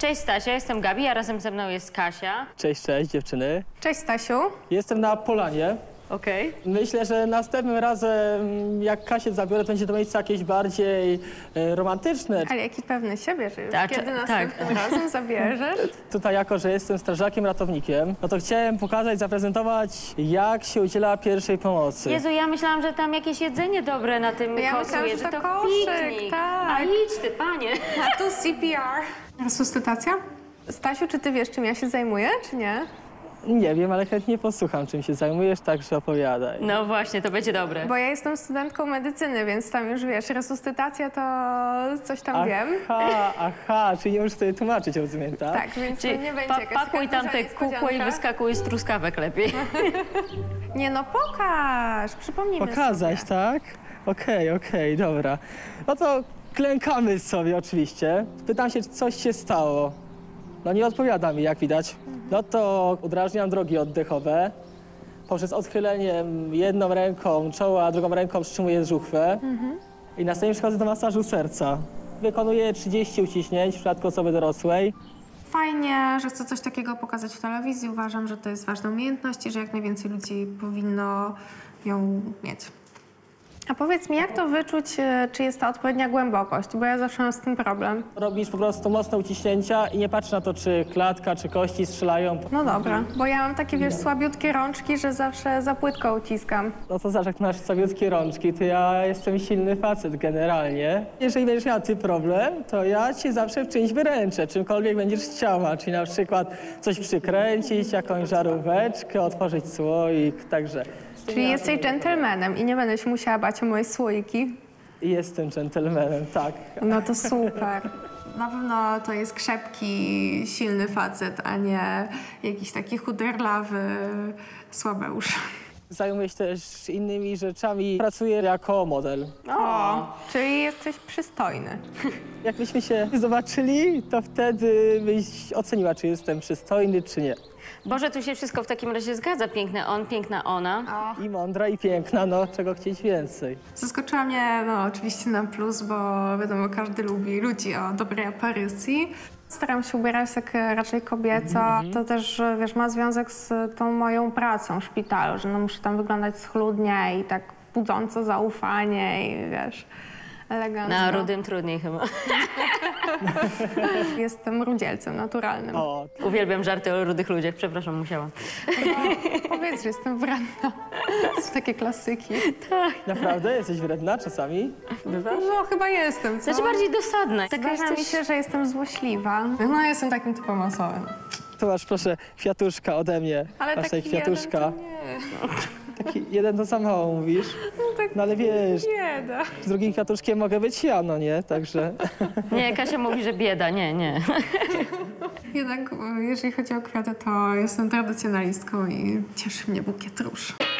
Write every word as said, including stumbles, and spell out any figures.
Cześć Stasia, jestem Gabi, a razem ze mną jest Kasia. Cześć, cześć dziewczyny. Cześć Stasiu. Jestem na Polanie. Okej. Okay. Myślę, że następnym razem, jak Kasię zabiorę, to będzie to miejsce jakieś bardziej e, romantyczne. Ale jaki pewny siebie, że już Tak, kiedy tak. następnym razem zabierzesz? Tutaj, jako że jestem strażakiem, ratownikiem, no to chciałem pokazać, zaprezentować, jak się udziela pierwszej pomocy. Jezu, ja myślałam, że tam jakieś jedzenie dobre na tym Ja kocu myślałam, jest, że że to to koszyk, piknik. tak. A idź ty, panie. A tu C P R. Resuscytacja? Stasiu, czy ty wiesz, czym ja się zajmuję, czy nie? Nie wiem, ale chętnie posłucham, czym się zajmujesz, także opowiadaj. No właśnie, to będzie dobre. Bo ja jestem studentką medycyny, więc tam już wiesz, resuscytacja to coś tam aha, wiem. Aha, czyli nie muszę sobie tłumaczyć, rozumiem, tak? Tak, więc Czyli to nie będzie pa jakaś pakuj taka tam te duża kukły i niespodzianka. wyskakuj z truskawek lepiej. Nie no, pokaż, przypomnijmy Pokazać, sobie. tak? Okej, okay, okej, okay, dobra. No to klękamy sobie oczywiście. Pytam się, czy coś się stało. No nie odpowiada mi, jak widać. No to udrażniam drogi oddechowe. Poprzez odchylenie jedną ręką czoła, a drugą ręką wstrzymuję żuchwę. Mhm. I następnie przechodzę do masażu serca. Wykonuję trzydzieści uciśnięć w przypadku osoby dorosłej. Fajnie, że chcę coś takiego pokazać w telewizji. Uważam, że to jest ważna umiejętność i że jak najwięcej ludzi powinno ją mieć. A powiedz mi, jak to wyczuć, czy jest ta odpowiednia głębokość? Bo ja zawsze mam z tym problem. Robisz po prostu mocne uciśnięcia i nie patrz na to, czy klatka, czy kości strzelają. No dobra, bo ja mam takie, wiesz, słabiutkie rączki, że zawsze za płytko uciskam. No to zobacz, jak masz słabiutkie rączki, to ja jestem silny facet generalnie. Jeżeli będziesz miała ty problem, to ja ci zawsze w czymś wyręczę, czymkolwiek będziesz chciała. Czyli na przykład coś przykręcić, jakąś żaróweczkę, otworzyć słoik, także... Czyli jesteś dżentelmenem i nie będę się musiała bać o moje słoiki. Jestem dżentelmenem, tak. No to super. Na pewno to jest krzepki, silny facet, a nie jakiś taki chuderlawy słabeusz. Zajmuję się też innymi rzeczami. Pracuję jako model. O, czyli jesteś przystojny. Jakbyśmy się zobaczyli, to wtedy byś oceniła, czy jestem przystojny, czy nie. Boże, tu się wszystko w takim razie zgadza. Piękny on, piękna ona. O. I mądra, i piękna, no czego chcieć więcej. Zaskoczyła mnie, no oczywiście na plus, bo wiadomo, każdy lubi ludzi o dobrej aparycji. Staram się ubierać tak raczej kobieco. Mm-hmm. To też, wiesz, ma związek z tą moją pracą w szpitalu, że no muszę tam wyglądać schludnie i tak budząco zaufanie i wiesz, elegancko. Na rudym trudniej chyba. Jestem rudzielcem naturalnym. O, Uwielbiam żarty o rudych ludziach, przepraszam, musiałam. No, powiedz, że jestem wredna. To są takie klasyki. naprawdę? Jesteś wredna czasami? Bywasz? No chyba jestem, co? Znaczy bardziej dosadna. Taka Zdarza mi jesteś... się, że jestem złośliwa. No jestem takim typem osobowym. To masz, proszę, kwiatuszka ode mnie. Ale masz taki tutaj kwiatuszka. jeden to nie. Taki jeden to za mało mówisz. No, tak No ale wiesz, bieda. z drugim kwiatuszkiem mogę być ja, no nie? Także... Nie, Kasia mówi, że bieda, nie, nie. Jednak jeżeli chodzi o kwiaty, to jestem tradycjonalistką i cieszy mnie bukiet róż.